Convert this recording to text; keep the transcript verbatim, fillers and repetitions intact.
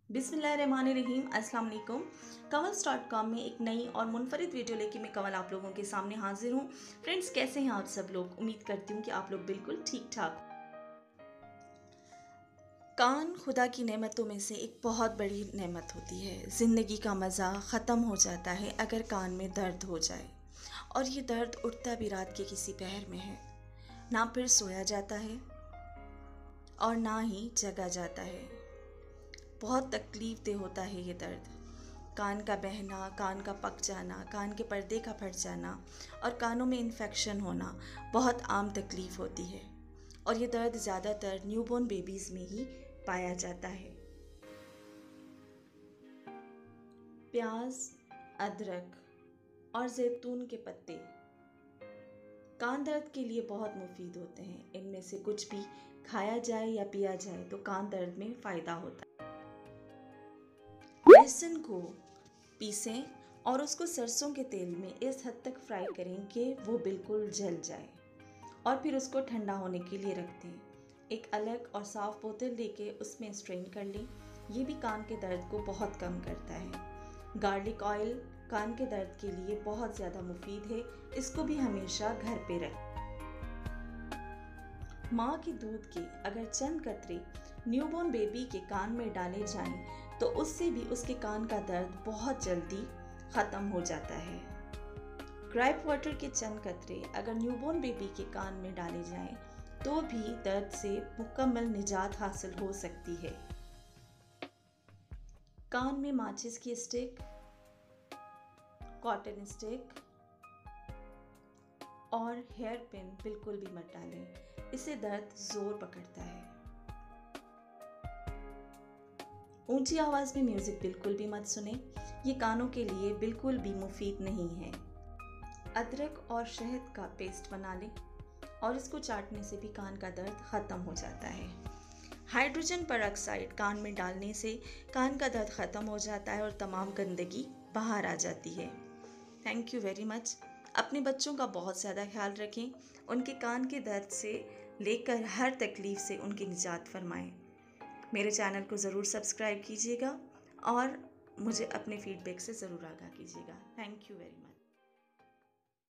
बिस्मिल्लाहिर्रहमानिर्रहीम। अस्सलाम वालेकुम। कंवल्स डॉट कॉम में एक नई और मुनफरिद वीडियो लेके मैं कंवल आप लोगों के सामने हाजिर हूँ। फ्रेंड्स, कैसे हैं आप सब लोग? उम्मीद करती हूँ कि आप लोग बिल्कुल ठीक ठाक। कान खुदा की नेमतों में से एक बहुत बड़ी नेमत होती है। ज़िंदगी का मज़ा ख़त्म हो जाता है अगर कान में दर्द हो जाए, और ये दर्द उठता भी रात के किसी पहर में है। ना फिर सोया जाता है और ना ही जगा जाता है। बहुत तकलीफ दे होता है ये दर्द। कान का बहना, कान का पक जाना, कान के पर्दे का फट जाना और कानों में इन्फेक्शन होना बहुत आम तकलीफ़ होती है, और ये दर्द ज़्यादातर न्यूबॉर्न बेबीज़ में ही पाया जाता है। प्याज, अदरक और जैतून के पत्ते कान दर्द के लिए बहुत मुफीद होते हैं। इनमें से कुछ भी खाया जाए या पिया जाए तो कान दर्द में फ़ायदा होता है। लहसुन को पीसें और उसको सरसों के तेल में इस हद तक फ्राई करें कि वो बिल्कुल जल जाए, और फिर उसको ठंडा होने के लिए रख दें। एक अलग और साफ़ बोतल लेके उसमें स्ट्रेन कर लें। ये भी कान के दर्द को बहुत कम करता है। गार्लिक ऑयल कान के दर्द के लिए बहुत ज़्यादा मुफीद है। इसको भी हमेशा घर पे रखें। माँ के दूध के अगर चंद कतरे न्यूबॉर्न बेबी के कान में डाले जाएं तो उससे भी उसके कान का दर्द बहुत जल्दी ख़त्म हो जाता है। ग्रेप वाटर के चंद कतरे अगर न्यूबॉर्न बेबी के कान में डाले जाएं तो भी दर्द से मुकम्मल निजात हासिल हो सकती है। कान में माचिस की स्टिक, कॉटन स्टिक और हेयर पिन बिल्कुल भी मत डालें, इससे दर्द जोर पकड़ता है। ऊंची आवाज़ में म्यूज़िक बिल्कुल भी मत सुने, ये कानों के लिए बिल्कुल भी मुफीद नहीं है। अदरक और शहद का पेस्ट बना लें और इसको चाटने से भी कान का दर्द ख़त्म हो जाता है। हाइड्रोजन परऑक्साइड कान में डालने से कान का दर्द ख़त्म हो जाता है और तमाम गंदगी बाहर आ जाती है। Thank you very much. अपने बच्चों का बहुत ज़्यादा ख्याल रखें। उनके कान के दर्द से लेकर हर तकलीफ़ से उनकी निजात फरमाएं। मेरे चैनल को ज़रूर सब्सक्राइब कीजिएगा और मुझे अपने फीडबैक से ज़रूर आगाह कीजिएगा। Thank you very much.